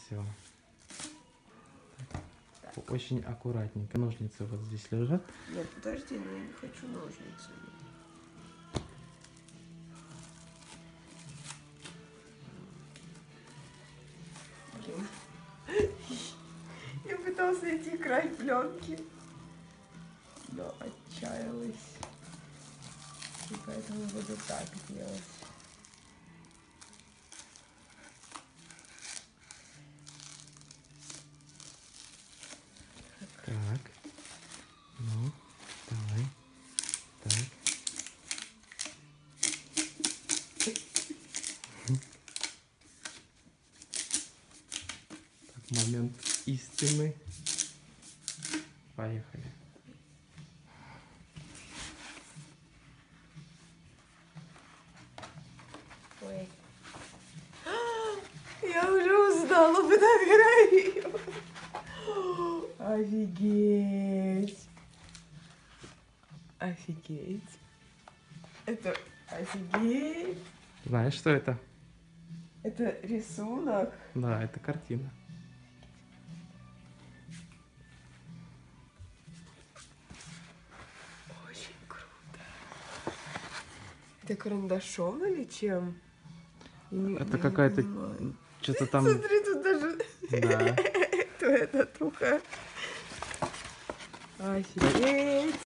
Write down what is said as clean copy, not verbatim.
Все. Очень аккуратненько. Ножницы вот здесь лежат. Нет, подожди, но я не хочу ножницы. Блин. Я пыталась найти край пленки, но отчаялась. И поэтому буду так делать. Так. Ну, давай. Так. Так, момент истины. Поехали. Ой. Я уже узнала фотографию. Офигеть. Офигеть. Это офигеть. Знаешь, что это? Это рисунок. Да, это картина. Очень круто. Это карандашом или чем? Это какая-то что-то там. Смотри, тут даже Да. твоя татуха. Офигеть.